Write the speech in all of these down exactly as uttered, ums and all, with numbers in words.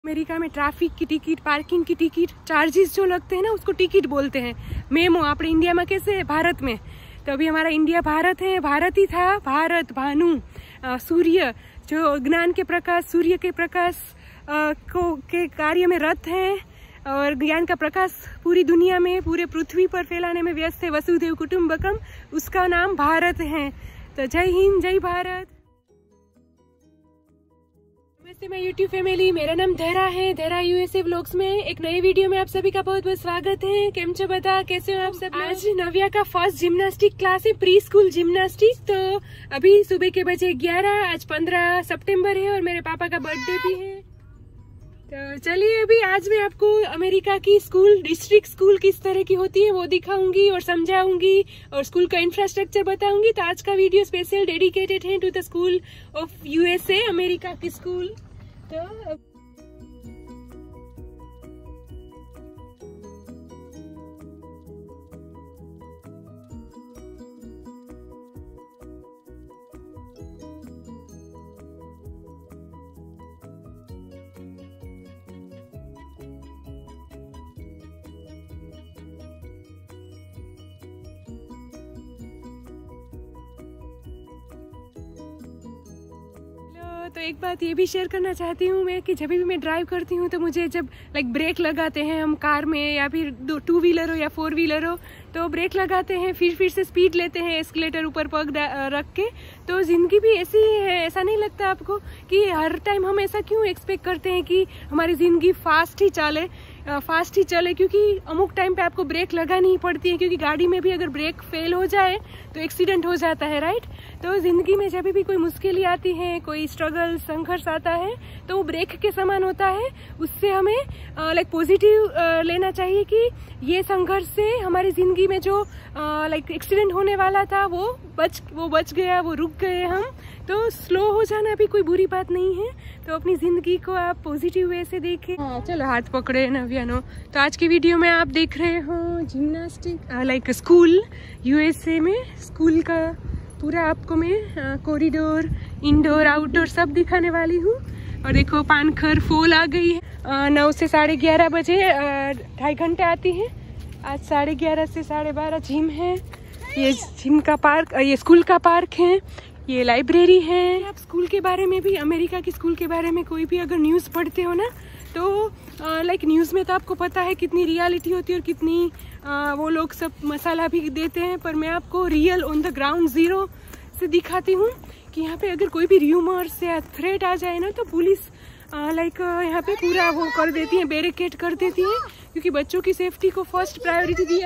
America में traffic की ticket, parking की टिकट, चार्जेस जो लगते हैं ना उसको टिकट बोलते हैं। मेमो अपने इंडिया में कैसे है, भारत में। तो अभी हमारा इंडिया भारत है, भारत ही था। भारत, भानु, सूर्य जो ज्ञान के प्रकाश, सूर्य के प्रकाश आ, को के कार्य में रत है और ज्ञान का प्रकाश पूरी दुनिया में, पूरे पृथ्वी पर फैलाने में व्यस्त है। वसुधैव कुटुंबकम, उसका नाम भारत है। तो जय हिंद, जय भारत। नमस्ते मैं यूट्यूब फैमिली, मेरा नाम धरा है। धरा यूएसए व्लॉग्स में एक नई वीडियो में आप सभी का बहुत बहुत स्वागत है। केम छो बता, कैसे हो आप सब? आज नव्या का फर्स्ट जिम्नास्टिक क्लास है, प्री स्कूल जिम्नास्टिक। तो अभी सुबह के बजे ग्यारह, आज पंद्रह सितंबर है और मेरे पापा का बर्थडे भी है। तो चलिए अभी आज मैं आपको अमेरिका की स्कूल, डिस्ट्रिक्ट स्कूल किस तरह की होती है वो दिखाऊंगी और समझाऊंगी और स्कूल का इंफ्रास्ट्रक्चर बताऊंगी। तो आज का वीडियो स्पेशल डेडिकेटेड है to the school of USA, America की स्कूल। तो तो एक बात ये भी शेयर करना चाहती हूँ मैं कि जब भी मैं ड्राइव करती हूँ तो मुझे जब लाइक ब्रेक लगाते हैं हम कार में या फिर दो टू व्हीलर हो या फोर व्हीलर हो, तो ब्रेक लगाते हैं फिर फिर से स्पीड लेते हैं एस्केलेटर ऊपर पग रख के। तो जिंदगी भी ऐसी ही है। ऐसा नहीं लगता आपको कि हर टाइम हम ऐसा क्यों एक्सपेक्ट करते हैं कि हमारी जिंदगी फास्ट ही चले, फास्ट ही चले? क्योंकि अमुक टाइम पे आपको ब्रेक लगानी ही पड़ती है, क्योंकि गाड़ी में भी अगर ब्रेक फेल हो जाए तो एक्सीडेंट हो जाता है, राइट? तो जिंदगी में जब भी कोई मुश्किलें आती हैं, कोई स्ट्रगल, संघर्ष आता है, तो वो ब्रेक के समान होता है। उससे हमें लाइक पॉजिटिव लेना चाहिए कि ये संघर्ष से हमारी जिंदगी में जो लाइक एक्सीडेंट होने वाला था वो बच वो बच गया, वो रुक गए हम। तो स्लो हो जाना भी कोई बुरी बात नहीं है। तो अपनी जिंदगी को आप पॉजिटिव वे से देखें। हाँ चलो, हाथ पकड़े नव्यानो। तो आज की वीडियो में आप देख रहे हो जिम्नास्टिक लाइक स्कूल यूएसए में। स्कूल का पूरा आपको मैं कॉरिडोर, इंडोर, आउटडोर सब दिखाने वाली हूँ। और देखो पानखर फूल आ गई है। नौ से साढ़े ग्यारह बजे ढाई घंटे आती है। आज साढ़े ग्यारह से साढ़े बारह जिम है। ये जिम का पार्क, ये स्कूल का पार्क है, ये लाइब्रेरी है। आप स्कूल के बारे में भी, अमेरिका की स्कूल के बारे में कोई भी अगर न्यूज़ पढ़ते हो ना, तो लाइक न्यूज़ में तो आपको पता है कितनी रियलिटी होती है और कितनी आ, वो लोग सब मसाला भी देते हैं। पर मैं आपको real on the ground zero से दिखाती हूँ कि यहाँ पे अगर कोई भी र्यूमर्स या थ्रेट आ जाए ना, तो पुलिस लाइक यहाँ पे पूरा वो कर देती है, बैरिकेड कर देती है, क्योंकि बच्चों की सेफ्टी को फर्स्ट प्रायोरिटी दिया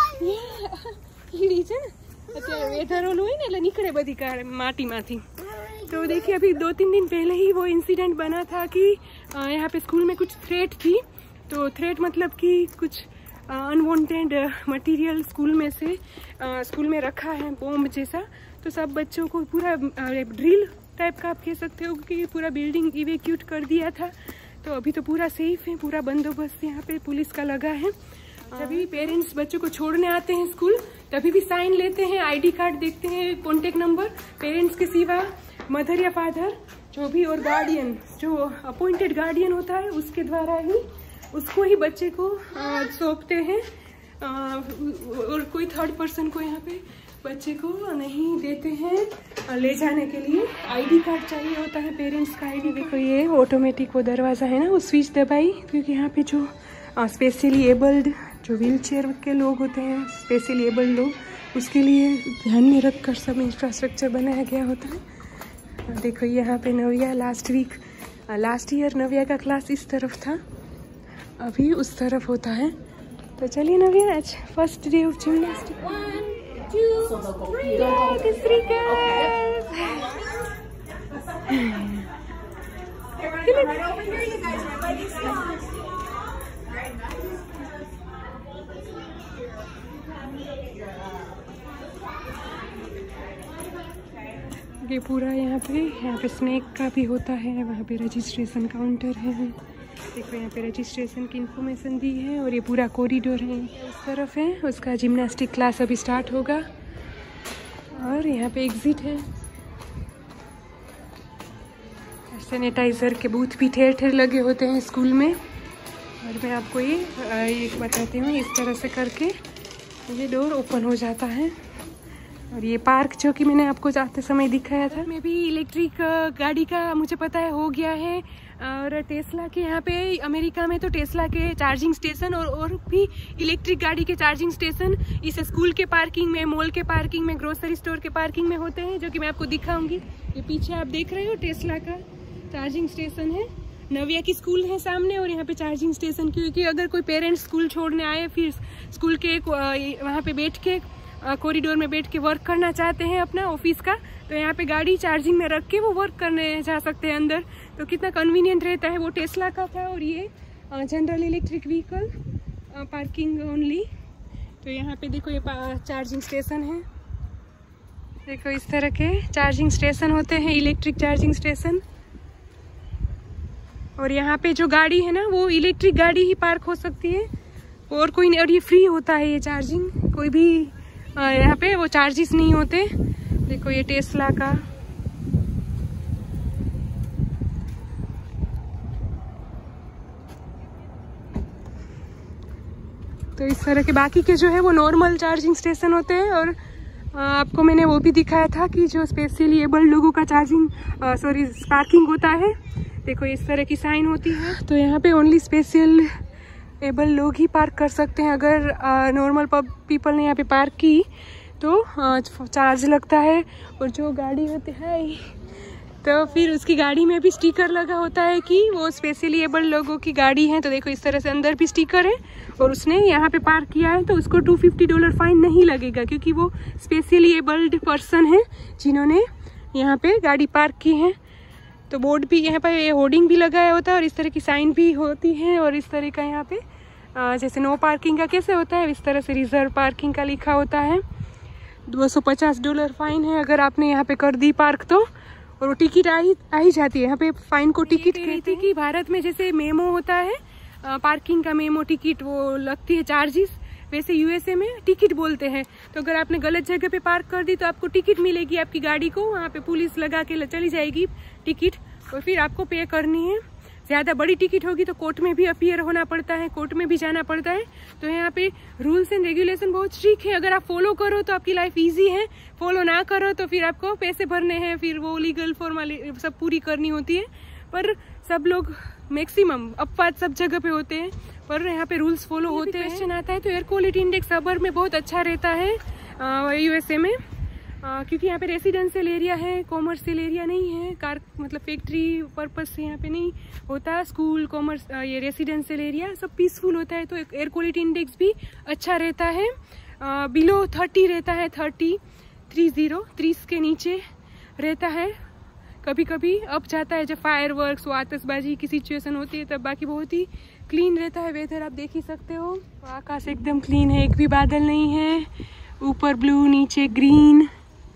जाता। तो देखिए अभी दो तीन दिन पहले ही वो इंसिडेंट बना था कि यहाँ पे स्कूल में कुछ थ्रेट थी। तो थ्रेट मतलब कि कुछ अनवांटेड मटेरियल स्कूल में से स्कूल में रखा है, बॉम्ब जैसा। तो सब बच्चों को पूरा ड्रिल टाइप का आप कह सकते हो कि पूरा बिल्डिंग इवैक्यूट कर दिया था। तो अभी तो पूरा सेफ है, पूरा बंदोबस्त यहाँ पे पुलिस का लगा है। जब भी पेरेंट्स बच्चों को छोड़ने आते हैं स्कूल, तभी भी साइन लेते हैं, आईडी कार्ड देखते हैं, कॉन्टेक्ट नंबर। पेरेंट्स के सिवा मदर या फादर जो भी और गार्डियन, जो अपॉइंटेड गार्डियन होता है, उसके द्वारा ही उसको ही बच्चे को सौंपते हैं। और कोई थर्ड पर्सन को यहाँ पे बच्चे को नहीं देते हैं ले जाने के लिए। आईडी कार्ड चाहिए होता है, पेरेंट्स का आईडी। देखो ये ऑटोमेटिक वो दरवाज़ा है ना, वो स्विच दबाई, क्योंकि यहाँ पे जो स्पेशली एबल्ड, जो व्हील चेयर के लोग होते हैं, स्पेशली एबल्ड लोग, उसके लिए ध्यान में रख कर सब इंफ्रास्ट्रक्चर बनाया गया होता है। देखो यहाँ पे Navya last week, last year Navya का क्लास इस तरफ था, अभी उस तरफ होता है। तो चलिए नव्या, आज फर्स्ट डे ऑफ जिम्नास्टिक। ये पूरा यहाँ पे यहाँ पे स्नैक का भी होता है, वहाँ पे रजिस्ट्रेशन काउंटर है। देखो यहाँ पे रजिस्ट्रेशन की इन्फॉर्मेशन दी है। और ये पूरा कॉरिडोर है उस तरफ है, उसका जिम्नास्टिक क्लास अभी स्टार्ट होगा। और यहाँ पे एग्जिट है, सैनिटाइज़र के बूथ भी ठेर ठेर लगे होते हैं स्कूल में। और मैं आपको ये एक बताती हूँ, इस तरह से करके ये डोर ओपन हो जाता है। और ये पार्क जो कि मैंने आपको जाते समय दिखाया था, मैं भी इलेक्ट्रिक गाड़ी का मुझे पता है हो गया है। और टेस्ला के यहाँ पे अमेरिका में तो टेस्ला के चार्जिंग स्टेशन और और भी इलेक्ट्रिक गाड़ी के चार्जिंग स्टेशन इस स्कूल के पार्किंग में, मॉल के पार्किंग में, ग्रोसरी स्टोर के पार्किंग में होते हैं, जो कि मैं आपको दिखाऊंगी। ये पीछे आप देख रहे हो टेस्ला का चार्जिंग स्टेशन है। नव्या की स्कूल है सामने और यहाँ पे चार्जिंग स्टेशन, क्योंकि अगर कोई पेरेंट्स स्कूल छोड़ने आए फिर स्कूल के वहाँ पे बैठ के कॉरिडोर में बैठ के वर्क करना चाहते हैं अपना ऑफिस का, तो यहाँ पे गाड़ी चार्जिंग में रख के वो वर्क करने जा सकते हैं अंदर। तो कितना कन्वीनियंट रहता है। वो टेस्ला का था और ये general electric vehicle parking only. तो यहाँ पे देखो ये चार्जिंग स्टेशन है। देखो इस तरह के चार्जिंग स्टेशन होते हैं, इलेक्ट्रिक चार्जिंग स्टेशन। और यहाँ पे जो गाड़ी है ना वो इलेक्ट्रिक गाड़ी ही पार्क हो सकती है और कोई नहीं। और ये फ्री होता है ये चार्जिंग, कोई भी यहाँ पे वो चार्जेस नहीं होते। देखो ये टेस्ला का। तो इस तरह के बाकी के जो है वो नॉर्मल चार्जिंग स्टेशन होते हैं। और आपको मैंने वो भी दिखाया था कि जो स्पेशली एबल्ड लोगों का चार्जिंग सॉरी पार्किंग होता है। देखो इस तरह की साइन होती है। तो यहाँ पे ओनली स्पेशल एबल लोग ही पार्क कर सकते हैं। अगर नॉर्मल पीपल ने यहाँ पे पार्क की तो चार्ज लगता है। और जो गाड़ी होती है तो फिर उसकी गाड़ी में भी स्टिकर लगा होता है कि वो स्पेशली एबल लोगों की गाड़ी है। तो देखो इस तरह से अंदर भी स्टिकर है। और उसने यहाँ पे पार्क किया है तो उसको टू फिफ्टी डॉलर फाइन नहीं लगेगा, क्योंकि वो स्पेशली एबल्ड पर्सन है जिन्होंने यहाँ पे गाड़ी पार्क की है। तो बोर्ड भी यहाँ पर होर्डिंग भी लगाया होता है और इस तरह की साइन भी होती है। और इस तरह का यहाँ पे जैसे नो पार्किंग का कैसे होता है, इस तरह से रिजर्व पार्किंग का लिखा होता है। दो सौ पचास डॉलर फाइन है अगर आपने यहाँ पे कर दी पार्क तो। और वो टिकट आई आई जाती है यहाँ पे, फाइन को टिकट कहती है। कि भारत में जैसे मेमो होता है पार्किंग का, मेमो टिकट वो लगती है चार्जेस, वैसे यूएसए में टिकट बोलते हैं। तो अगर आपने गलत जगह पे पार्क कर दी तो आपको टिकट मिलेगी आपकी गाड़ी को, वहाँ पे पुलिस लगा के चली जाएगी टिकट और फिर आपको पे करनी है। ज़्यादा बड़ी टिकट होगी तो कोर्ट में भी अपीयर होना पड़ता है, कोर्ट में भी जाना पड़ता है। तो यहाँ पे रूल्स एंड रेगुलेशन बहुत स्ट्रिक्ट है। अगर आप फॉलो करो तो आपकी लाइफ इजी है, फॉलो ना करो तो फिर आपको पैसे भरने हैं, फिर वो लीगल फॉर्मेलिटी सब पूरी करनी होती है। पर सब लोग मैक्सिमम अपवाद सब जगह पे होते हैं, पर यहाँ पे रूल्स फॉलो होते हैं। क्वेश्चन आता है तो एयर क्वालिटी इंडेक्स सबर्ब में बहुत अच्छा रहता है यूएसए में, आ, क्योंकि यहाँ पे रेसिडेंशियल एरिया है, कॉमर्शियल एरिया नहीं है। कार मतलब फैक्ट्री पर्पज से यहाँ पे नहीं होता। स्कूल, कॉमर्स, ये रेसिडेंशियल एरिया सब पीसफुल होता है। तो एयर क्वालिटी इंडेक्स भी अच्छा रहता है, बिलो थर्टी रहता है, थर्टी थ्री जीरो तीस के नीचे रहता है। कभी कभी अप जाता है जब फायर वर्क्स वो आतिशबाजी की सिचुएशन होती है तब। बाकी बहुत ही क्लीन रहता है वेदर, आप देख ही सकते हो। आकाश एकदम क्लीन है, एक भी बादल नहीं है। ऊपर ब्लू, नीचे ग्रीन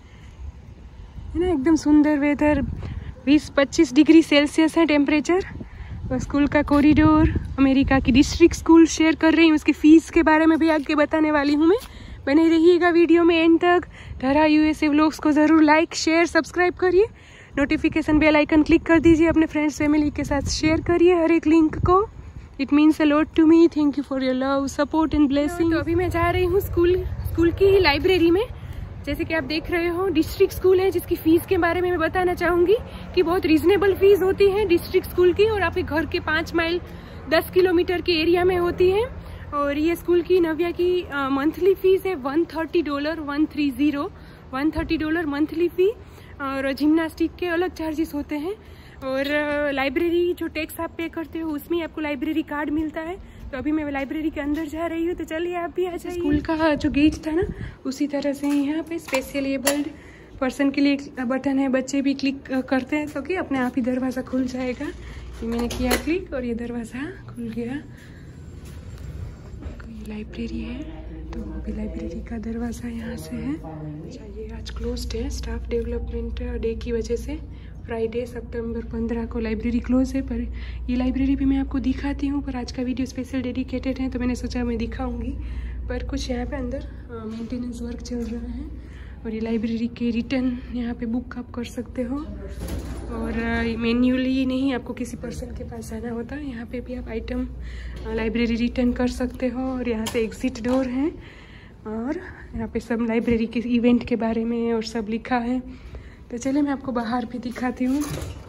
है ना, एकदम सुंदर वेदर। बीस पच्चीस डिग्री सेल्सियस है टेम्परेचर। और स्कूल का कॉरिडोर, अमेरिका की डिस्ट्रिक्ट स्कूल शेयर कर रही हूँ। उसकी फीस के बारे में भी आगे बताने वाली हूँ मैं। बने रहिएगा वीडियो में एंड तक। धरा यूएसए व्लॉग्स को ज़रूर लाइक, शेयर, सब्सक्राइब करिए। नोटिफिकेशन बेल आइकन क्लिक कर दीजिए। अपने फ्रेंड्स फैमिली के साथ शेयर करिए हर एक लिंक को। It means a lot to me. Thank you for your love, support and blessing. तो अभी मैं जा रही हूँ स्कूल स्कूल की ही लाइब्रेरी में। जैसे कि आप देख रहे हो डिस्ट्रिक्ट स्कूल है, जिसकी फीस के बारे में मैं बताना चाहूँगी कि बहुत रीजनेबल फीस होती है डिस्ट्रिक्ट स्कूल की, और आपके घर के पाँच माइल दस किलोमीटर के एरिया में होती है। और ये स्कूल की नव्या की मंथली फीस है one thirty dollar one three zero one thirty dollar monthly fee. और जिम्नास्टिक के अलग चार्जेस होते हैं। और लाइब्रेरी जो टैक्स आप पे करते हो उसमें आपको लाइब्रेरी कार्ड मिलता है। तो अभी मैं लाइब्रेरी के अंदर जा रही हूँ, तो चलिए आप भी आ जाइए। स्कूल का जो गेट था ना उसी तरह से यहाँ पे स्पेशल एबल्ड पर्सन के लिए एक बटन है, बच्चे भी क्लिक करते हैं तो कि अपने आप ही दरवाज़ा खुल जाएगा। ये मैंने किया क्लिक और ये दरवाज़ा खुल गया। ये लाइब्रेरी है, तो अभी लाइब्रेरी का दरवाज़ा यहाँ से है। अच्छा, ये आज क्लोज्ड है स्टाफ डेवलपमेंट डे की वजह से। फ्राइडे सितंबर पंद्रह को लाइब्रेरी क्लोज है, पर ये लाइब्रेरी भी मैं आपको दिखाती हूँ। पर आज का वीडियो स्पेशल डेडिकेटेड है तो मैंने सोचा मैं दिखाऊंगी। पर कुछ यहाँ पे अंदर मेंटेनेंस वर्क चल रहा है। और ये लाइब्रेरी के रिटर्न यहाँ पे बुक आप कर सकते हो, और मैन्युअली नहीं, आपको किसी पर्सन के पास जाना होता है। यहाँ पे भी आप आइटम लाइब्रेरी रिटर्न कर सकते हो। और यहाँ पे एग्जिट डोर है, और यहाँ पे सब लाइब्रेरी के इवेंट के बारे में और सब लिखा है। तो चलिए मैं आपको बाहर भी दिखाती हूँ।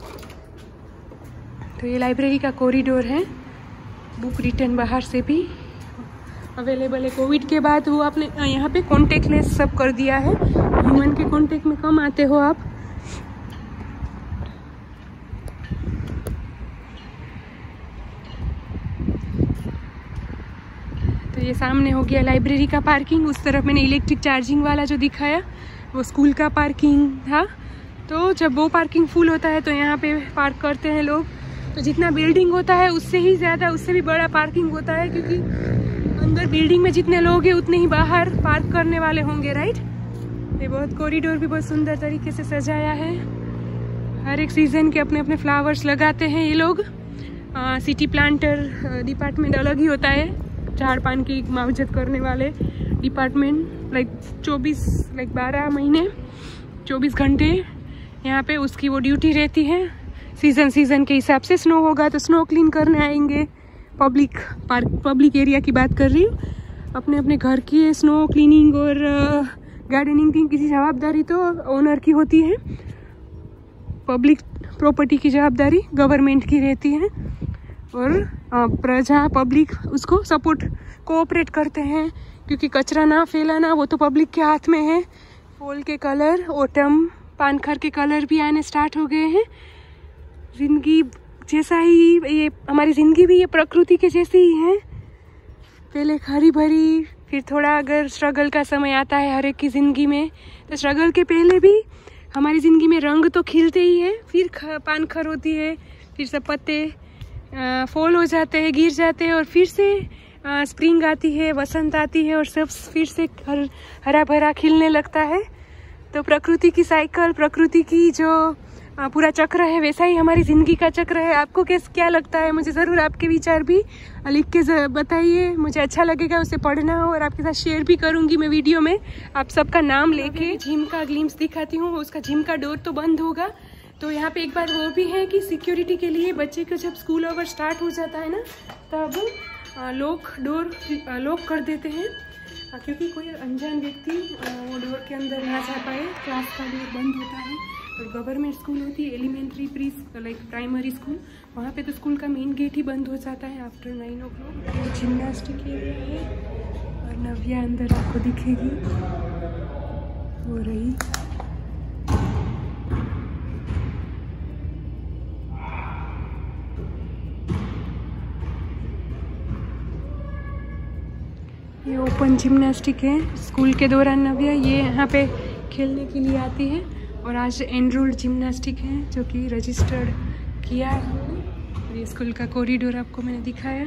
तो ये लाइब्रेरी का कॉरिडोर है, बुक रिटर्न बाहर से भी अवेलेबल है। कोविड के बाद वो आपने यहाँ पे कॉन्टेक्टलेस सब कर दिया है, ह्यूमन के कॉन्टेक्ट में कम आते हो आप। तो ये सामने हो गया लाइब्रेरी का पार्किंग। उस तरफ मैंने इलेक्ट्रिक चार्जिंग वाला जो दिखाया वो स्कूल का पार्किंग था। तो जब वो पार्किंग फुल होता है तो यहाँ पे पार्क करते हैं लोग। तो जितना बिल्डिंग होता है उससे ही ज़्यादा, उससे भी बड़ा पार्किंग होता है, क्योंकि अंदर बिल्डिंग में जितने लोग हैं उतने ही बाहर पार्क करने वाले होंगे, राइट। ये बहुत कॉरिडोर भी बहुत सुंदर तरीके से सजाया है। हर एक सीजन के अपने अपने फ्लावर्स लगाते हैं ये लोग। आ, सिटी प्लांटर डिपार्टमेंट अलग ही होता है, झाड़ पान की मावजत करने वाले डिपार्टमेंट। लाइक चौबीस लाइक बारह महीने चौबीस घंटे यहाँ पे उसकी वो ड्यूटी रहती है। सीजन सीजन के हिसाब से स्नो होगा तो स्नो क्लीन करने आएंगे। पब्लिक पार्क पब्लिक एरिया की बात कर रही हूँ। अपने अपने घर की स्नो क्लीनिंग और गार्डनिंग की किसी जवाबदारी तो ओनर की होती है, पब्लिक प्रॉपर्टी की जवाबदारी गवर्नमेंट की रहती है, और प्रजा पब्लिक उसको सपोर्ट कोऑपरेट करते हैं, क्योंकि कचरा ना फैलाना वो तो पब्लिक के हाथ में है। फॉल के कलर, ऑटम पानखर के कलर भी आने स्टार्ट हो गए हैं। जिंदगी जैसा ही ये हमारी ज़िंदगी भी ये प्रकृति के जैसी ही है, पहले हरी भरी, फिर थोड़ा अगर स्ट्रगल का समय आता है हर एक की ज़िंदगी में, तो स्ट्रगल के पहले भी हमारी ज़िंदगी में रंग तो खिलते ही है, फिर पानखर होती है, फिर सब पत्ते फॉल हो जाते हैं, गिर जाते हैं, और फिर से आ, स्प्रिंग आती है, वसंत आती है, और सब फिर से हर हरा भरा खिलने लगता है। तो प्रकृति की साइकिल, प्रकृति की जो आ, पूरा चक्र है, वैसा ही हमारी ज़िंदगी का चक्र है। आपको कैस क्या लगता है? मुझे ज़रूर आपके विचार भी लिख के बताइए, मुझे अच्छा लगेगा उसे पढ़ना, और आपके साथ शेयर भी करूंगी मैं वीडियो में आप सबका नाम लेके। जिम का ग्लिम्स दिखाती हूँ। उसका जिम का डोर तो बंद होगा, तो यहाँ पे एक बात वो भी है कि सिक्योरिटी के लिए बच्चे को जब स्कूल ओवर स्टार्ट हो जाता है ना, तब लॉक डोर लॉक कर देते हैं, क्योंकि कोई अनजान व्यक्ति वो डोर के अंदर ना जा पाए। क्लास का डोर बंद होता है। और गवर्नमेंट स्कूल होती है, elementary pre like primary school, वहाँ पे तो स्कूल का मेन गेट ही बंद हो जाता है after nine o'clock. Gymnastic area है, और नव्या अंदर आपको दिखेगी हो रही। ये ओपन जिम्नास्टिक है। स्कूल के दौरान नव्या ये यहाँ पे खेलने के लिए आती है, और आज एनरोल्ड जिम्नास्टिक है जो कि रजिस्टर्ड किया है। ये स्कूल का कॉरिडोर आपको मैंने दिखाया।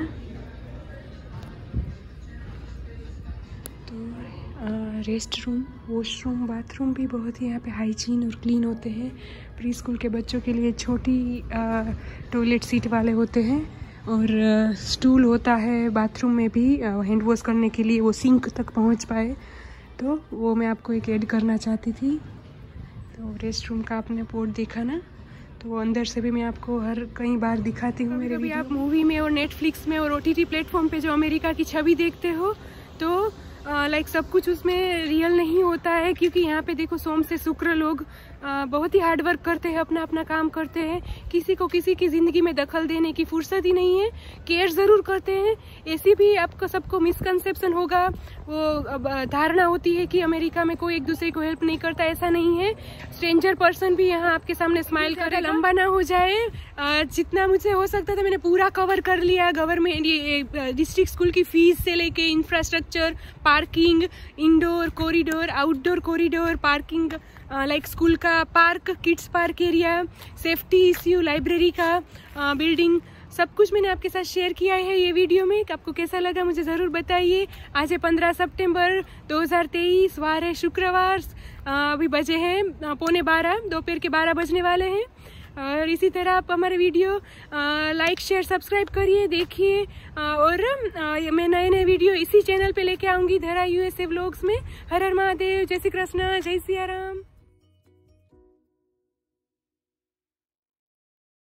तो रेस्ट रूम, वॉशरूम, बाथरूम भी बहुत ही यहाँ पे हाइजीन और क्लीन होते हैं। प्री स्कूल के बच्चों के लिए छोटी टॉयलेट सीट वाले होते हैं, और स्टूल होता है बाथरूम में भी हैंड वॉश करने के लिए, वो सिंक तक पहुँच पाए, तो वो मैं आपको एक ऐड करना चाहती थी। तो रेस्ट रूम का आपने पोर्ट देखा ना, तो वो अंदर से भी मैं आपको हर कई बार दिखाती हूँ मेरे भी। आप मूवी में और नेटफ्लिक्स में और ओटीटी प्लेटफॉर्म पे जो अमेरिका की छवि देखते हो, तो लाइक सब कुछ उसमें रियल नहीं होता है, क्योंकि यहाँ पे देखो सोम से शुक्र लोग आ, बहुत ही हार्ड वर्क करते हैं, अपना अपना काम करते हैं। किसी को किसी की ज़िंदगी में दखल देने की फुर्सत ही नहीं है। केयर ज़रूर करते हैं। ऐसी भी आपको सबको मिसकंसेप्शन होगा, वो धारणा होती है कि अमेरिका में कोई एक दूसरे को हेल्प नहीं करता। ऐसा नहीं है। स्ट्रेंजर पर्सन भी यहाँ आपके सामने स्माइल करे। लंबा ना हो जाए, आ, जितना मुझे हो सकता था मैंने पूरा कवर कर लिया। गवर्नमेंट ये डिस्ट्रिक्ट स्कूल की फीस से लेके infrastructure, parking, indoor corridor, outdoor corridor, parking like school का park, kids park area, safety issue, library का बिल्डिंग, सब कुछ मैंने आपके साथ शेयर किया है ये वीडियो में। आपको कैसा लगा मुझे ज़रूर बताइए। आज है पंद्रह सितंबर दो हज़ार तेईस, वार है शुक्रवार। अभी बजे हैं पौने बारह, दोपहर के बारह बजने वाले हैं। और इसी तरह आप हमारे वीडियो लाइक शेयर सब्सक्राइब करिए, देखिए। और आ, मैं नए नए वीडियो इसी चैनल पे लेके आऊंगी, धरा यूएसए व्लॉग्स में। हर हर महादेव, जय श्री कृष्ण, जय सिया राम।